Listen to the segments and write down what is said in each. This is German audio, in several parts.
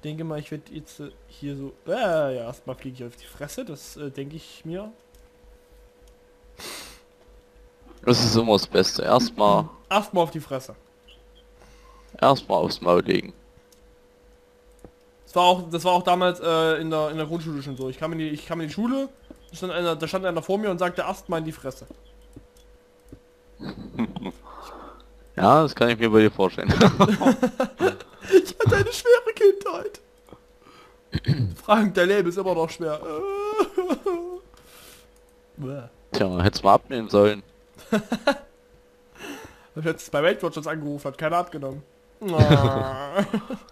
denke mal, ich werde jetzt hier so... ja, erstmal fliege ich auf die Fresse, das denke ich mir. Das ist immer das Beste. Erstmal Erstmal auf die Fresse. aufs Maul legen. Das war auch damals in der Grundschule schon so. Ich kam in die Schule, da stand einer vor mir und sagte erstmal in die Fresse. Ja, das kann ich mir bei dir vorstellen. Ich hatte eine schwere Kindheit. Frank, dein Leben ist immer noch schwer. Bäh. Tja, hättest mal abnehmen sollen. Ich hätte es bei Weight Watchers angerufen, hat keiner abgenommen. Aber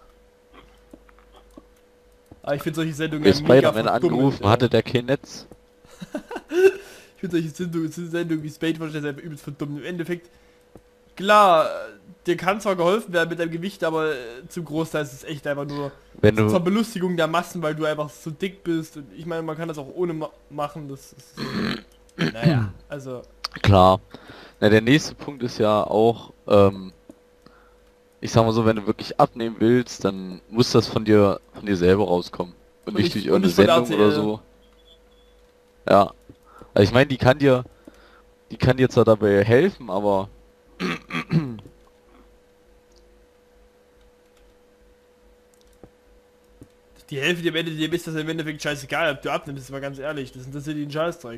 ich finde solche Sendungen Bis mega Spider-Man verdummend, angerufen, ey. hatte der kein Netz. Ich finde solche Sendungen wie Spade Watchers einfach übelst verdummt. Im Endeffekt, klar, dir kann zwar geholfen werden mit deinem Gewicht, aber zum Großteil ist es echt einfach nur Wenn du zur Belustigung der Massen, weil du einfach so dick bist. Und ich meine, man kann das auch ohne machen. Das ist naja, also klar. Na, der nächste Punkt ist ja auch, ich sag mal so, wenn du wirklich abnehmen willst, dann muss das von dir selber rauskommen. Und nicht durch und irgendeine nicht von Sendung oder RTL. so. Ja. Also ich meine, die kann dir zwar dabei helfen, aber Die Hälfte dir am Ende dem ist das im Endeffekt scheißegal, ob du abnimmst, ist mal ganz ehrlich. Das interessiert die einen Scheißdreck.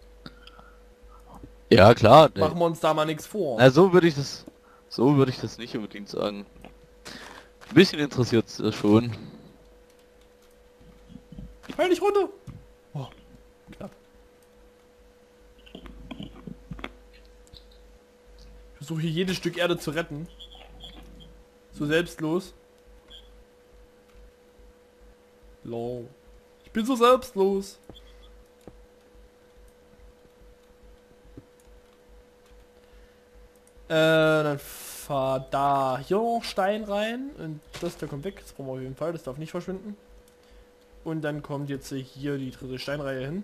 ja klar. Machen wir uns da mal nichts vor. Na, so würde ich das nicht unbedingt sagen. Ein bisschen interessiert es schon. Fall nicht runter! Oh, knapp. Ich versuche hier jedes Stück Erde zu retten. So selbstlos. Low. Ich bin so selbstlos. Dann fahr da hier noch Stein rein. Und das da kommt weg. Das brauchen wir auf jeden Fall. Das darf nicht verschwinden. Und dann kommt jetzt hier die dritte Steinreihe hin.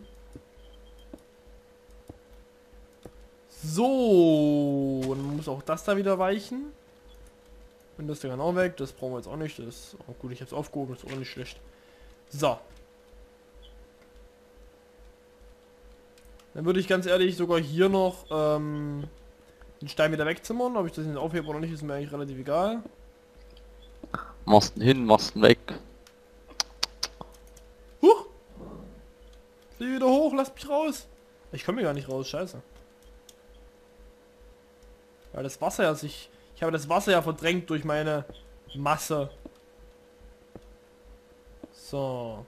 So. Und dann muss auch das da wieder weichen. Und das da kann auch weg. Das brauchen wir jetzt auch nicht. Das ist auch gut. Ich habe es aufgehoben. Das ist auch nicht schlecht. So. Dann würde ich ganz ehrlich sogar hier noch den Stein wieder wegzimmern. Ob ich das jetzt aufhebe oder nicht, ist mir eigentlich relativ egal. Machst ihn hin, machst ihn weg. Huch! Ich will wieder hoch, lasst mich raus. Ich komme hier gar nicht raus, scheiße. Weil das Wasser ja sich... Ich habe das Wasser ja verdrängt durch meine Masse. So.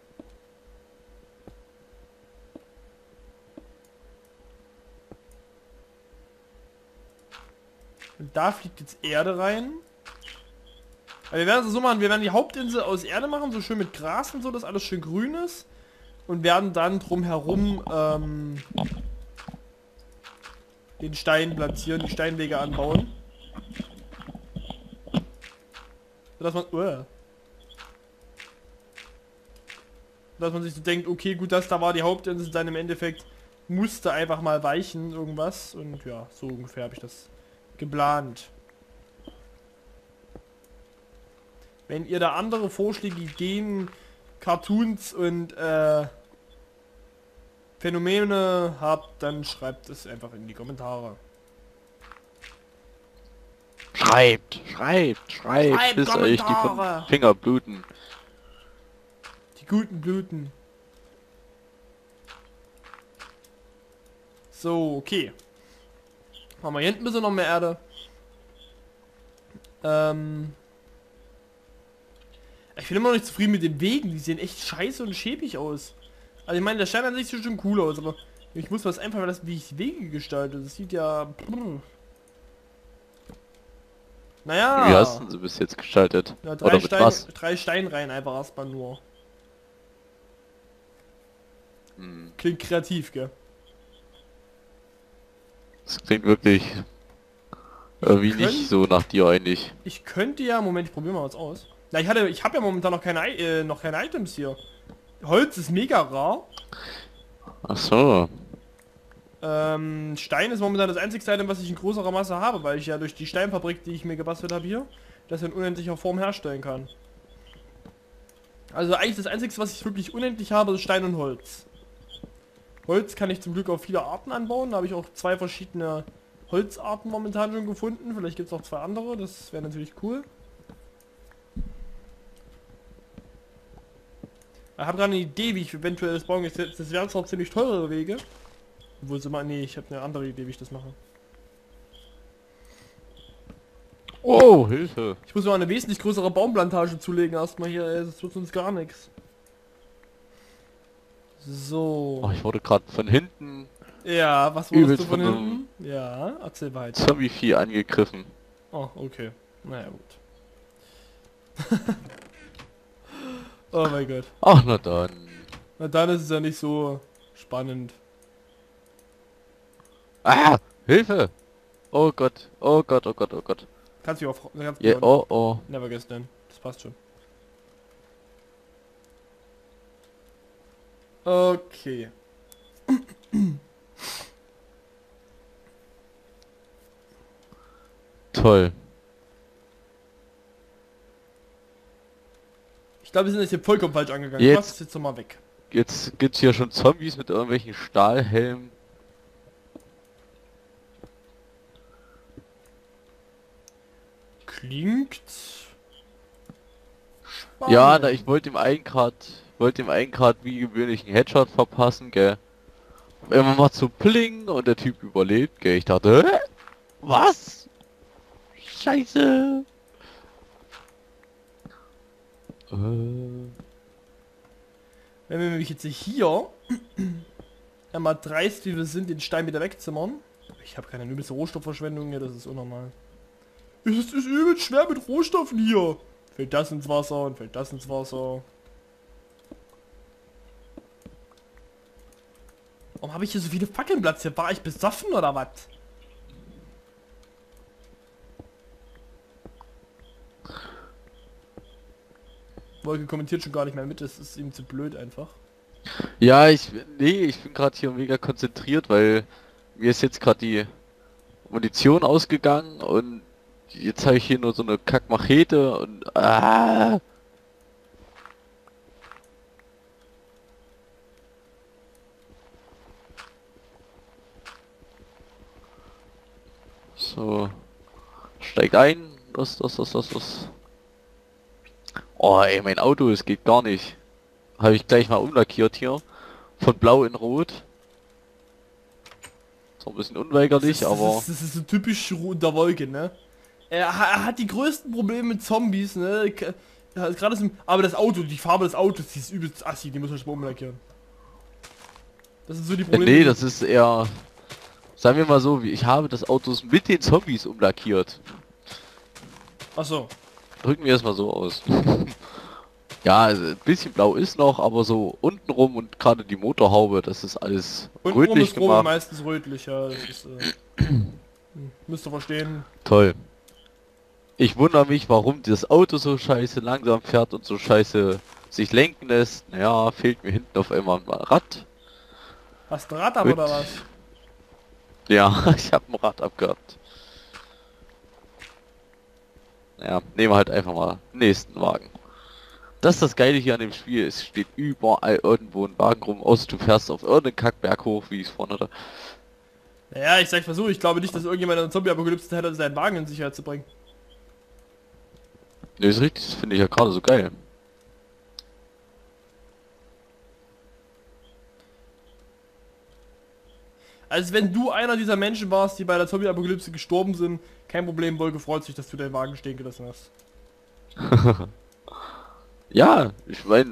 Und da fliegt jetzt Erde rein. Aber wir werden es so machen, wir werden die Hauptinsel aus Erde machen, so schön mit Gras und so, dass alles schön grün ist. Und werden dann drumherum den Stein platzieren, die Steinwege anbauen. Sodass man sich so denkt, okay, gut, das da war die Hauptinsel, dann im Endeffekt musste einfach mal weichen, irgendwas. Und ja, so ungefähr habe ich das geplant. Wenn ihr da andere Vorschläge, Ideen, Cartoons und Phänomene habt, dann schreibt es einfach in die Kommentare. Schreibt, bis euch die Kommentare! Finger bluten. Die guten Blüten. So, okay. Machen wir hier hinten ein bisschen noch mehr Erde. Ich bin immer noch nicht zufrieden mit den Wegen. Die sehen echt scheiße und schäbig aus. Also ich meine, der Stein an sich sieht schon cool aus, aber ich muss was einfach das, wie ich die Wege gestalte. Das sieht ja... Naja. Wie hast du sie bis jetzt gestaltet? Ja, Oder mit was? drei Steinreihen einfach erstmal nur. Hm. Klingt kreativ, gell? Das klingt wirklich irgendwie nicht so nach dir eigentlich. Ich könnte ja... Moment, ich probiere mal was aus. Na, ich habe ja momentan noch keine Items hier. Holz ist mega rar. Ach so. Stein ist momentan das einzige Item, was ich in größerer Masse habe, weil ich ja durch die Steinfabrik, die ich mir gebastelt habe hier, das in unendlicher Form herstellen kann. Also eigentlich das Einzige, was ich wirklich unendlich habe, ist Stein und Holz. Holz kann ich zum Glück auf viele Arten anbauen. Da habe ich auch 2 verschiedene Holzarten momentan schon gefunden. Vielleicht gibt es auch 2 andere. Das wäre natürlich cool. Ich habe gerade eine Idee, wie ich eventuell das bauen kann. Das wären zwar ziemlich teure Wege. Obwohl sie mal... Nee, ich habe eine andere Idee, wie ich das mache. Oh, Hilfe. Ich muss mal eine wesentlich größere Baumplantage zulegen erstmal hier. Das wird sonst gar nichts. So. Oh, ich wurde gerade von hinten Ja, was wurdest übelst du von von hinten? Ja, erzähl weiter. Zombie-Vieh angegriffen. Oh, okay. Naja, gut. Oh mein Gott. Ach, na dann. Na dann ist es ja nicht so spannend. Ah, Hilfe. Oh Gott, oh Gott, oh Gott, oh Gott. Kannst du auch... Kannst Ja, oh, oh. Never guess then. Das passt schon. Okay. Toll. Ich glaube, wir sind jetzt hier vollkommen falsch angegangen. Jetzt- Ich mach das jetzt nochmal weg. Jetzt gibt's hier schon Zombies mit irgendwelchen Stahlhelmen. Klingt... Ja, spannend. ich wollte dem einen grad wie gewöhnlich einen Headshot verpassen, gell. Immer macht so Pling und der Typ überlebt, gell. Ich dachte, hä? Was? Scheiße. Wenn wir nämlich jetzt hier einmal dreist, wie wir sind, den Stein wieder wegzimmern. Ich habe keine übelste Rohstoffverschwendung hier, das ist unnormal. Es ist übel schwer mit Rohstoffen hier. Fällt das ins Wasser und fällt das ins Wasser. Warum habe ich hier so viele Fackeln Platz hier? War ich besoffen oder was? Wolke kommentiert schon gar nicht mehr mit, das ist ihm zu blöd einfach. Ja, ich bin gerade hier mega konzentriert, weil mir ist jetzt gerade die Munition ausgegangen und jetzt habe ich hier nur so eine Kackmachete und so, steigt ein, los. Oh ey, mein Auto, es geht gar nicht. Habe ich gleich mal umlackiert hier, von blau in rot. So ein bisschen unweigerlich, aber... Das ist so typisch der Wolke, ne? Er hat die größten Probleme mit Zombies, ne? Ja, gerade aber das Auto, die Farbe des Autos, die ist übelst assi, die muss man schon mal umlackieren. Das sind so die Probleme. Nee, das ist eher... Sagen wir mal so, ich habe das Auto mit den Zombies umlackiert. Achso. Drücken wir es mal so aus. Ja, also ein bisschen blau ist noch, aber so untenrum und gerade die Motorhaube, das ist alles Und rötlich ist Robe gemacht. meistens rötlich, ja. Das ist, müsst ihr verstehen. Toll. Ich wundere mich, warum das Auto so scheiße langsam fährt und so scheiße sich lenken lässt. Naja, fehlt mir hinten auf einmal ein Rad. Hast du ein Rad ab Gut. oder was? Ja, ich habe ein Rad abgehabt. Ja, nehmen wir halt einfach mal den nächsten Wagen. Das ist das Geile hier an dem Spiel, es steht überall irgendwo ein Wagen rum, außer du fährst auf irgendeinen Kackberg hoch, wie ich es vorhin hatte. Naja, ich sag's mal so, ich glaube nicht, dass irgendjemand einen Zombie-Apokalypse hätte, seinen Wagen in Sicherheit zu bringen. Ne, ist richtig, das finde ich ja gerade so geil. Also wenn du einer dieser Menschen warst, die bei der Zombie-Apokalypse gestorben sind, kein Problem, Wolke freut sich, dass du deinen Wagen stehen gelassen hast. Ja, ich meine,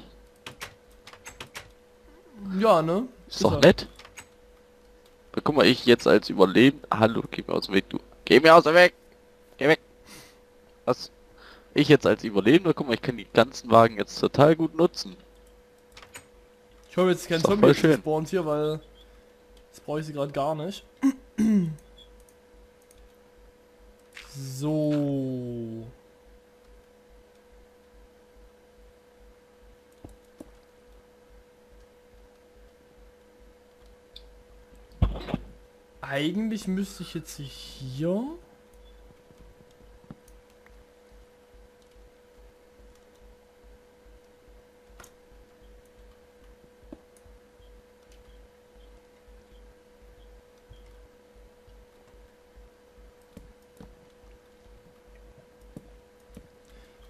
Ja, ne? ist doch er. nett. Da guck mal, ich jetzt als Überleben... Hallo, geh mir aus dem Weg, du. Geh mir aus dem Weg! Geh weg! Was? Ich jetzt als Überlebender, guck mal, ich kann die ganzen Wagen jetzt total gut nutzen. Ich hoffe jetzt kein Ist doch Zombie voll schön. spawnt hier, weil das brauche ich sie gerade gar nicht. So. Eigentlich müsste ich jetzt hier...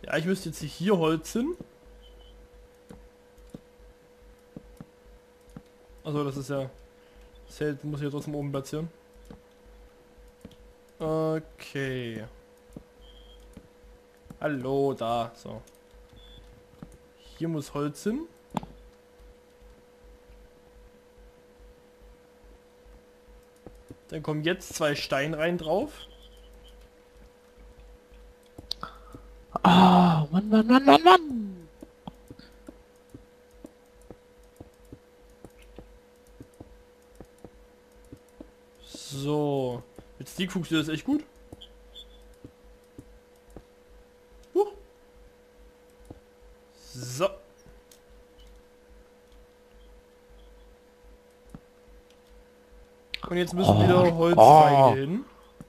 Ja, ich müsste jetzt hier Holz hin. Also das ist ja... Das Zelt muss ich ja trotzdem oben platzieren. Okay. Hallo, da. So. Hier muss Holz hin. Dann kommen jetzt 2 Steinreihen drauf. Ah, Mann, Mann, Mann, Mann, Mann. So. Mit Stick funktioniert das echt gut. So. Und jetzt müssen wieder Holzreihen hin.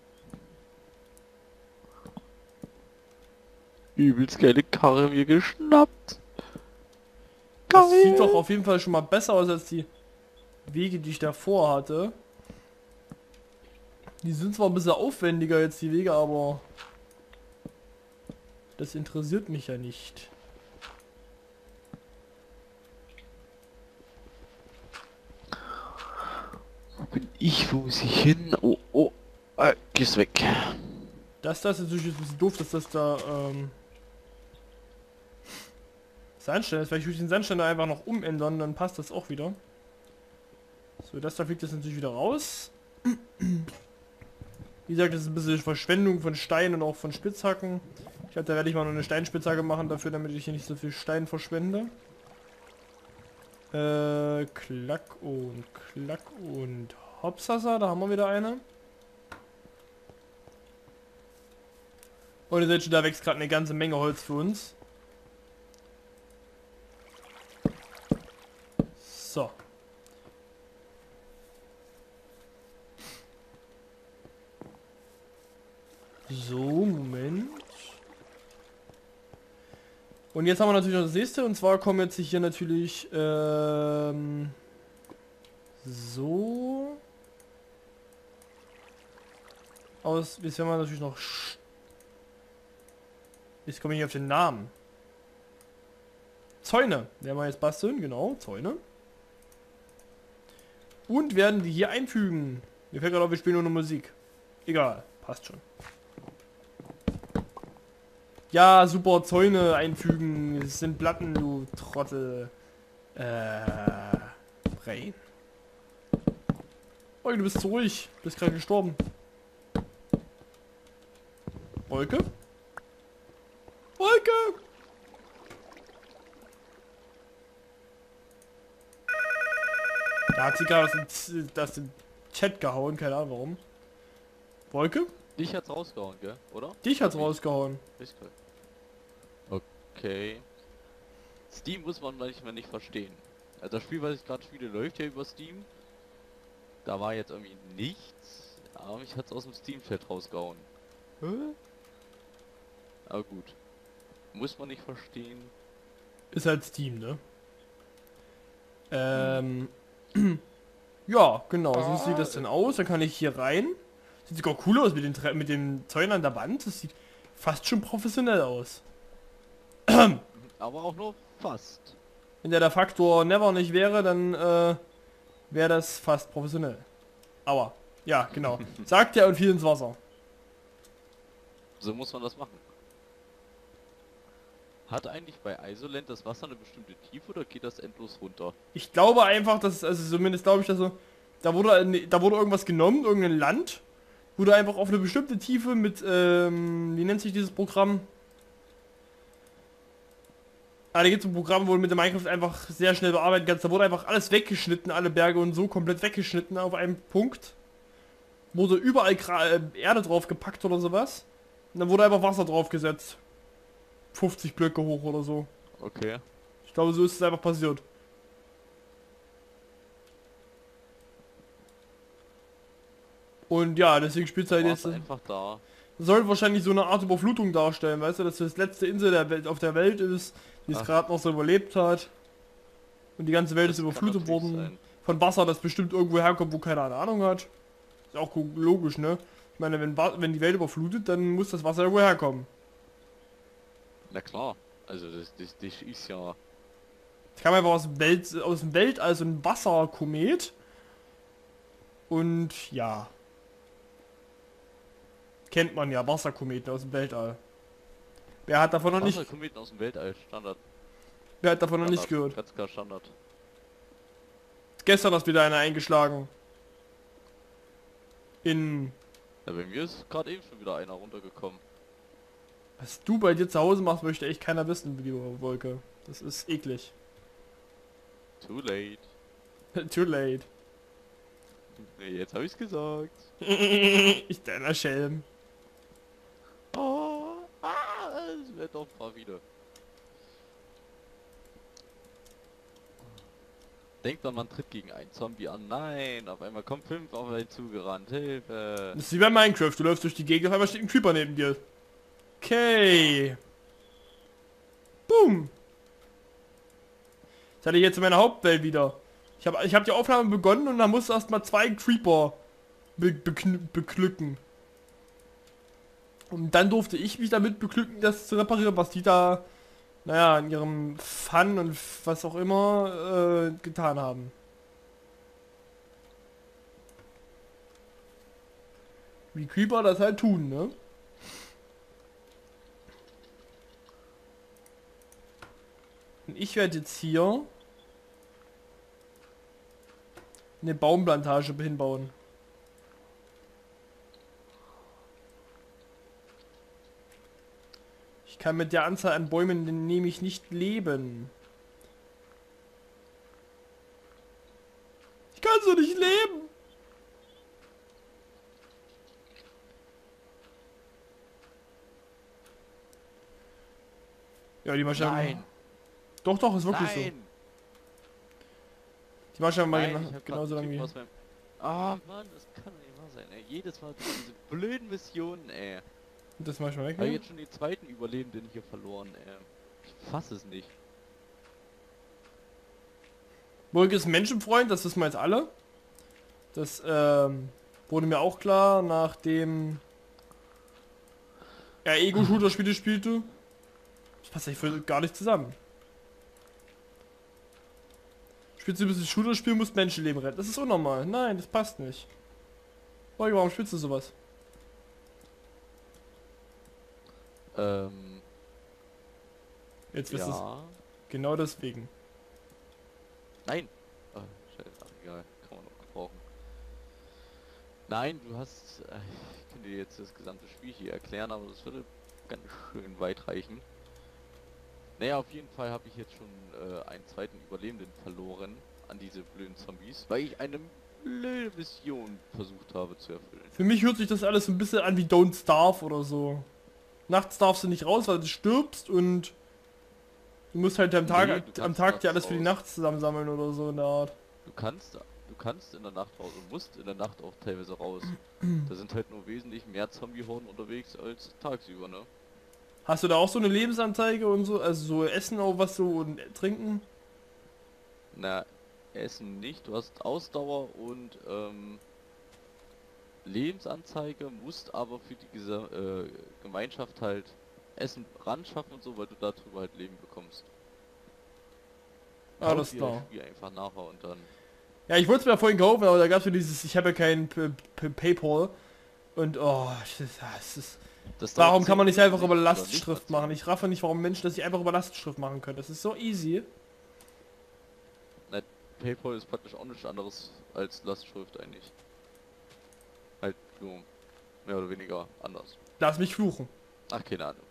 Übelst geile Karre mir geschnappt. Das sieht doch auf jeden Fall schon mal besser aus als die Wege, die ich davor hatte. Die sind zwar ein bisschen aufwendiger jetzt, die Wege, aber das interessiert mich ja nicht. Wo bin ich? Wo muss ich hin? Oh, oh. Gehst weg. Das ist natürlich ein bisschen doof, dass das da Sandstein ist. Vielleicht würde ich den Sandstein da einfach noch umändern, dann passt das auch wieder. So, das da fliegt jetzt natürlich wieder raus. Wie gesagt, das ist ein bisschen Verschwendung von Stein und auch von Spitzhacken. Ich glaube, da werde ich mal noch eine Steinspitzhacke machen dafür, damit ich hier nicht so viel Stein verschwende. Klack und Hopsasa, da haben wir wieder eine. Und ihr seht schon, da wächst gerade eine ganze Menge Holz für uns. So. So, Moment. Und jetzt haben wir natürlich noch das nächste, und zwar kommen jetzt hier natürlich so aus. Jetzt werden wir natürlich noch. Jetzt komme ich nicht auf den Namen. Zäune. Werden wir jetzt basteln, genau, Zäune. Und werden die hier einfügen. Mir fällt gerade auf, wir spielen nur eine Musik. Egal, passt schon. Ja, super, Zäune einfügen. Es sind Platten, du Trottel. Brain. Oh, du bist zu ruhig. Du bist gerade gestorben. Wolke? Wolke! Da hat sie gerade das im Chat gehauen, keine Ahnung warum. Wolke? Dich hat's rausgehauen, gell? Oder? Dich hat's rausgehauen. Ist cool. Okay. Steam muss man manchmal nicht verstehen. Also das Spiel, was ich gerade spiele, läuft ja über Steam. Da war jetzt irgendwie nichts, aber mich hat's aus dem Steam-Chat rausgehauen. Hä? Aber gut. Muss man nicht verstehen. Ist halt Steam, ne? Ja, genau, so sieht das denn aus. Dann kann ich hier rein. Sieht sogar cool aus mit den Zäunen an der Wand. Das sieht fast schon professionell aus. Aber auch nur fast. Wenn der Faktor Never nicht wäre, dann wäre das fast professionell. Aua. Ja, genau. Sagt er und fiel ins Wasser. So muss man das machen. Hat eigentlich bei Isoland das Wasser eine bestimmte Tiefe oder geht das endlos runter? Ich glaube einfach, dass, also zumindest glaube ich, dass so, da wurde irgendwas genommen, irgendein Land, wurde einfach auf eine bestimmte Tiefe mit, wie nennt sich dieses Programm? Ah, da gibt es ein Programm, wo du mit der Minecraft einfach sehr schnell bearbeiten kannst. Da wurde einfach alles weggeschnitten, alle Berge und so komplett weggeschnitten auf einem Punkt. Wurde überall Erde drauf gepackt oder sowas. Und dann wurde einfach Wasser drauf gesetzt. 50 Blöcke hoch oder so. Okay. Ich glaube, so ist es einfach passiert. Und ja, deswegen spielt halt jetzt einfach da. Soll wahrscheinlich so eine Art Überflutung darstellen, weißt du, dass das letzte Insel der Welt auf der Welt ist, die es gerade noch so überlebt hat. Und die ganze Welt ist überflutet worden von Wasser, das bestimmt irgendwo herkommt, wo keiner eine Ahnung hat. Ist auch logisch, ne? Ich meine, wenn die Welt überflutet, dann muss das Wasser irgendwo herkommen. Na klar. Also das ist ja... Es kam einfach aus dem Weltall so ein Wasserkomet. Und ja. Kennt man ja, Wasserkometen aus dem Weltall. Wer hat davon noch nicht, Wasserkometen aus dem Weltall. Standard. wer hat davon noch nicht Standard. gehört? Ganz klar Standard. Gestern hast wieder einer eingeschlagen. In... Ja, bei mir ist gerade eben schon wieder einer runtergekommen. Was du bei dir zu Hause machst, möchte echt keiner wissen, wie die Wolke. Das ist eklig. Too late. Too late. Nee, jetzt habe ich's gesagt. Ich deiner Schelm. Oh, es wird doch mal wieder. Denkt man tritt gegen einen Zombie an. Nein, auf einmal kommen 5 auf einen zugerannt. Hilfe. Das ist wie bei Minecraft. Du läufst durch die Gegend, auf einmal steht ein Creeper neben dir. Okay. Boom. Das hatte ich jetzt in meiner Hauptwelt wieder. Ich hab die Aufnahme begonnen und dann musste erst mal 2 Creeper beglücken. Und dann durfte ich mich damit beglücken, das zu reparieren, was die da, naja, in ihrem Fun und was auch immer getan haben. Wie Creeper das halt tun, ne? Und ich werde jetzt hier eine Baumplantage hinbauen. Ich kann mit der Anzahl an Bäumen nämlich nicht leben. Ich kann so nicht leben. Ja, die Maschine. Nein. Doch, doch, ist wirklich so. Nein. Die Maschine mal Nein, ich hab genauso grad lange einen wie. Typ aus meinem... Ah, Mann, das kann doch nicht wahr sein, ey. Jedes Mal diese blöden Missionen, ey. Das mach ich mal weg. Habe Ne? jetzt schon die zweiten Überlebenden hier verloren, ey. Ich fass es nicht. Burg ist ein Menschenfreund, das wissen wir jetzt alle. Das wurde mir auch klar, nachdem er Ego-Shooter-Spiele spielte. Das passt eigentlich für gar nicht zusammen. Spielst du ein bisschen Shooter-Spiel, musst Menschenleben retten. Das ist unnormal. Nein, das passt nicht. Burg, warum spielst du sowas? Jetzt wisst ihr es. Ja. Genau deswegen. Nein. Oh, scheiße, ach, egal. Kann man noch gebrauchen. Nein, du hast... ich könnte dir jetzt das gesamte Spiel hier erklären, aber das würde ganz schön weit reichen. Naja, auf jeden Fall habe ich jetzt schon einen zweiten Überlebenden verloren an diese blöden Zombies, weil ich eine blöde Mission versucht habe zu erfüllen. Für mich hört sich das alles ein bisschen an wie Don't Starve oder so. Nachts darfst du nicht raus, weil du stirbst und du musst halt am Tag, Nee, du am kannst Tag dir nachts alles für die raus. Nacht zusammensammeln oder so in der Art. Du kannst in der Nacht raus und musst in der Nacht auch teilweise raus. Da sind halt nur wesentlich mehr Zombie-Horden unterwegs als tagsüber, ne? Hast du da auch so eine Lebensanzeige und so, also so Essen auch was so und trinken? Na, Essen nicht. Du hast Ausdauer und Lebensanzeige, musst aber für die Gemeinschaft halt Essen ran schaffen und so, weil du darüber halt Leben bekommst. Alles Kauf dir klar. das Spiel einfach nachher und dann... Ja, ich wollte es mir ja vorhin kaufen, aber da gab es ja dieses, ich habe ja kein Paypal. Und oh, das ist... Das Warum dauert kann man 10 nicht einfach Minuten über oder nicht Lastschrift mal machen? Ich raffe nicht, warum Menschen das nicht einfach über Lastschrift machen können. Das ist so easy. PayPal ist praktisch auch nichts anderes als Lastschrift eigentlich. Halt nur mehr oder weniger anders. Lass mich fluchen. Ach, keine Ahnung.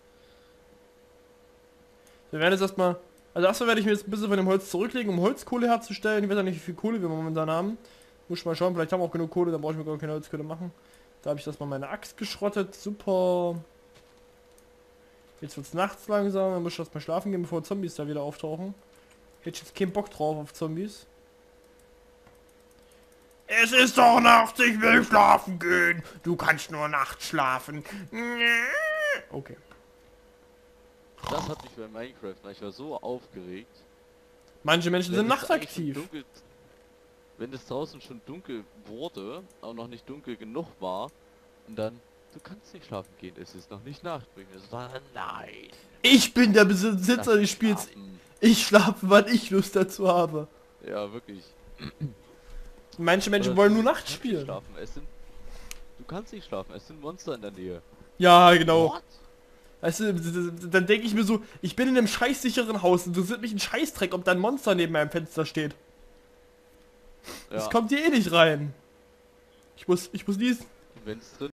Wir werden jetzt erstmal... Also erstmal werde ich mir jetzt ein bisschen von dem Holz zurücklegen, um Holzkohle herzustellen. Ich weiß ja nicht, wie viel Kohle wir momentan haben. Muss ich mal schauen, vielleicht haben wir auch genug Kohle, dann brauche ich mir gar keine Holzkohle machen. Da habe ich das mal meine Axt geschrottet. Super. Jetzt wird es nachts langsam, dann muss ich erstmal schlafen gehen, bevor Zombies da wieder auftauchen. Hätte ich jetzt keinen Bock drauf auf Zombies. Es ist doch Nacht, ich will schlafen gehen. Du kannst nur nachts schlafen. Okay. Das hat mich bei Minecraft, ich war so aufgeregt. Manche Menschen sind Wenn es eigentlich nachtaktiv. schon dunkel- Wenn es draußen schon dunkel wurde, auch noch nicht dunkel genug war, und dann Du kannst nicht schlafen gehen, es ist noch nicht Nacht. Nein. Ich bin der Besitzer des Spiels. Schlafen. Ich schlafe, wann ich Lust dazu habe. Ja, wirklich. Manche Menschen Oder wollen du nur kannst nachts nicht spielen. Schlafen. Du kannst nicht schlafen, es sind Monster in der Nähe. Ja, genau. What? Weißt du, dann denke ich mir so, ich bin in einem scheißsicheren Haus, interessiert mich ein Scheißdreck, ob da ein Monster neben meinem Fenster steht. Das Ja, kommt hier eh nicht rein. Ich muss niesen. wenn's drin